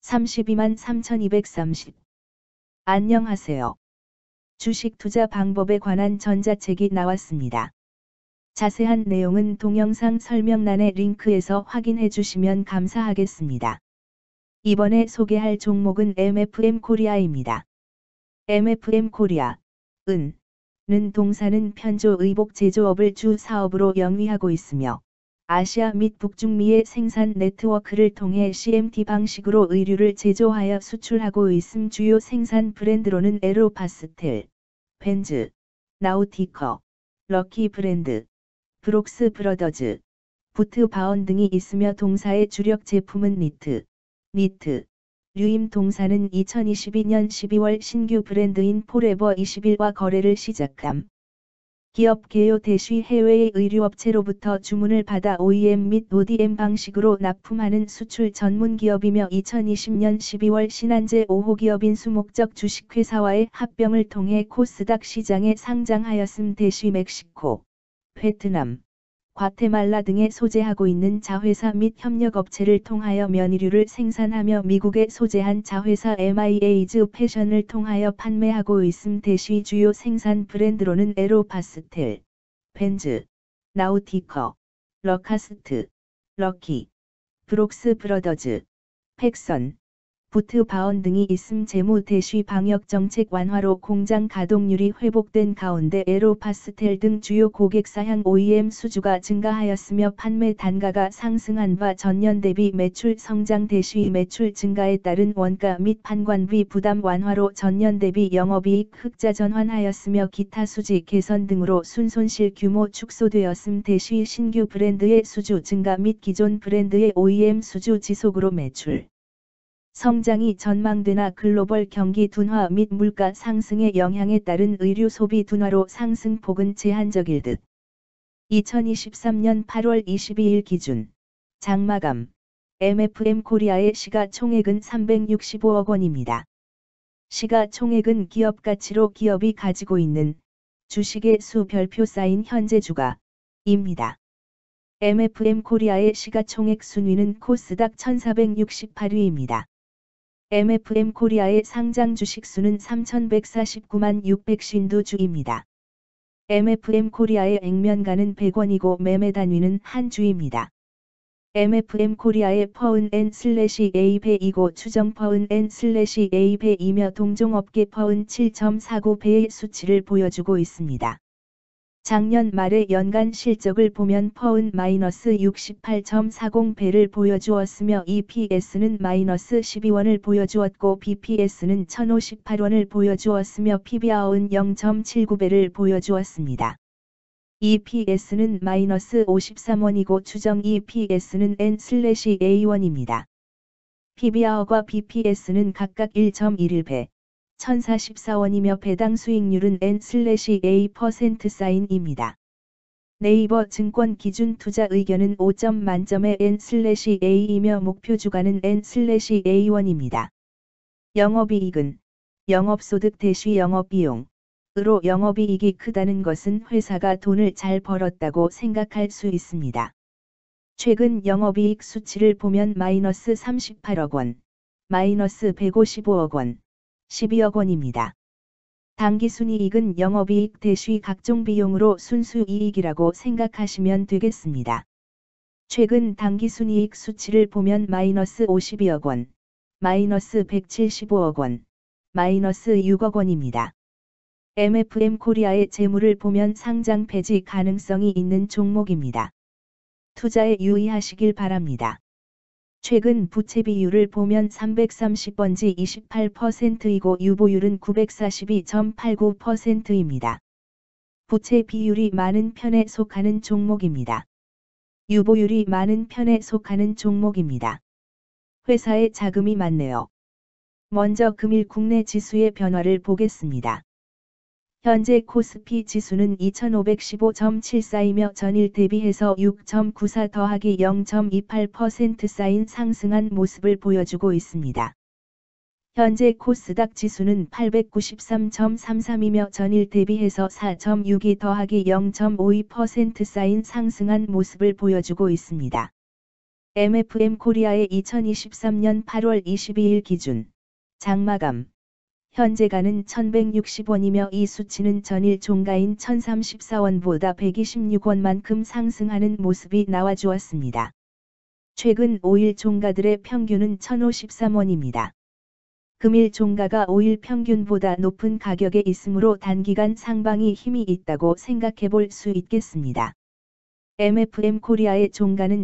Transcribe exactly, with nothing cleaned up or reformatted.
삼십이만 삼천이백삼십. 안녕하세요. 주식 투자 방법에 관한 전자책이 나왔습니다. 자세한 내용은 동영상 설명란의 링크에서 확인해 주시면 감사하겠습니다. 이번에 소개할 종목은 엠에프엠 코리아입니다. 엠에프엠 코리아, 은, 는 동사는 편조 의복 제조업을 주 사업으로 영위하고 있으며 아시아 및 북중미의 생산 네트워크를 통해 씨엠티 방식으로 의류를 제조하여 수출하고 있음. 주요 생산 브랜드로는 에로파스텔, 벤즈, 나우티커, 럭키 브랜드, 브록스 브러더즈, 부트 바온 등이 있으며 동사의 주력 제품은 니트, 니트, 류임. 동사는 이천이십이년 십이월 신규 브랜드인 포레버 이십일과 거래를 시작함. 기업 개요 대시 해외의 의류업체로부터 주문을 받아 오이엠 및 오디엠 방식으로 납품하는 수출 전문 기업이며 이천이십년 십이월 신한제 오호 기업 인수목적 주식회사와의 합병을 통해 코스닥 시장에 상장하였음. 대시 멕시코, 베트남, 과테말라 등에 소재하고 있는 자회사 및 협력업체를 통하여 면의류를 생산하며 미국에 소재한 자회사 엠아이에이즈 패션을 통하여 판매하고 있음. 대시 주요 생산 브랜드로는 에로파스텔, 벤즈, 나우티커, 러카스트, 럭키, 브록스 브러더즈, 팩선, 부트 바온 등이 있음. 재무 대시 방역 정책 완화로 공장 가동률이 회복된 가운데 에로파스텔 등 주요 고객사향 오이엠 수주가 증가하였으며 판매 단가가 상승한 바 전년 대비 매출 성장 대시 매출 증가에 따른 원가 및 판관비 부담 완화로 전년 대비 영업이익 흑자 전환하였으며 기타 수지 개선 등으로 순손실 규모 축소되었음. 대시 신규 브랜드의 수주 증가 및 기존 브랜드의 오이엠 수주 지속으로 매출 성장이 전망되나 글로벌 경기 둔화 및 물가 상승의 영향에 따른 의류 소비 둔화로 상승폭은 제한적일 듯. 이천이십삼년 팔월 이십이일 기준 장마감 엠에프엠 코리아의 시가총액은 삼백육십오억 원입니다. 시가총액은 기업 가치로 기업이 가지고 있는 주식의 수 별표 쌓인 현재 주가입니다. 엠에프엠 코리아의 시가총액 순위는 코스닥 천사백육십팔위입니다. 엠에프엠 코리아의 상장 주식수는 삼천백사십구만 육백오십이 주입니다. 엠에프엠 코리아의 액면가는 백 원이고 매매 단위는 한 주입니다. 엠에프엠 코리아의 퍼은 엔 슬래시 에이 배이고 추정 퍼은 엔 슬래시 에이 배이며 동종업계 퍼은 칠 점 사구 배의 수치를 보여주고 있습니다. 작년 말의 연간 실적을 보면 퍼은 마이너스 육십팔 점 사공 배를 보여주었으며 이피에스는 마이너스 십이 원을 보여주었고 비피에스는 천오십팔 원을 보여주었으며 피비알은 영 점 칠구 배를 보여주었습니다. 이피에스는 마이너스 오십삼 원이고 추정 이피에스는 엔 슬래시 에이 원입니다. 피비알과 비피에스는 각각 일 점 일일 배, 천사십사 원이며 배당 수익률은 엔 슬래시 에이 퍼센트 사인입니다. 네이버 증권 기준 투자 의견은 오 점 만점의 엔 슬래시 에이이며 목표 주가는 엔 슬래시 에이 원입니다. 영업이익은 영업소득 대시 영업비용으로 영업이익이 크다는 것은 회사가 돈을 잘 벌었다고 생각할 수 있습니다. 최근 영업이익 수치를 보면 마이너스 삼십팔억 원, 마이너스 백오십오억 원, 십이억 원입니다. 당기순이익은 영업이익 대시 각종 비용으로 순수이익이라고 생각하시면 되겠습니다. 최근 당기순이익 수치를 보면 마이너스 오십이억 원, 마이너스 백칠십오억 원, 마이너스 육억 원입니다. 엠에프엠 코리아의 재물을 보면 상장 폐지 가능성이 있는 종목입니다. 투자에 유의하시길 바랍니다. 최근 부채 비율을 보면 삼백삼십 번지 이십팔 퍼센트이고 유보율은 구백사십이 점 팔구 퍼센트입니다. 부채 비율이 많은 편에 속하는 종목입니다. 유보율이 많은 편에 속하는 종목입니다. 회사에 자금이 많네요. 먼저 금일 국내 지수의 변화를 보겠습니다. 현재 코스피 지수는 이천오백십오 점 칠사이며 전일 대비해서 육 점 구사 더하기 영 점 이팔 퍼센트 쌓인 상승한 모습을 보여주고 있습니다. 현재 코스닥 지수는 팔백구십삼 점 삼삼이며 전일 대비해서 사 점 육이 더하기 영 점 오이 퍼센트 쌓인 상승한 모습을 보여주고 있습니다. 엠에프엠 코리아의 이천이십삼 년 팔월 이십이일 기준 장마감 현재가는 천백육십 원이며 이 수치는 전일 종가인 천삼십사 원보다 백이십육 원만큼 상승하는 모습이 나와주었습니다. 최근 오 일 종가들의 평균은 천오십삼 원입니다. 금일 종가가 오 일 평균보다 높은 가격에 있으므로 단기간 상방이 힘이 있다고 생각해 볼 수 있겠습니다. 엠에프엠 코리아의 종가는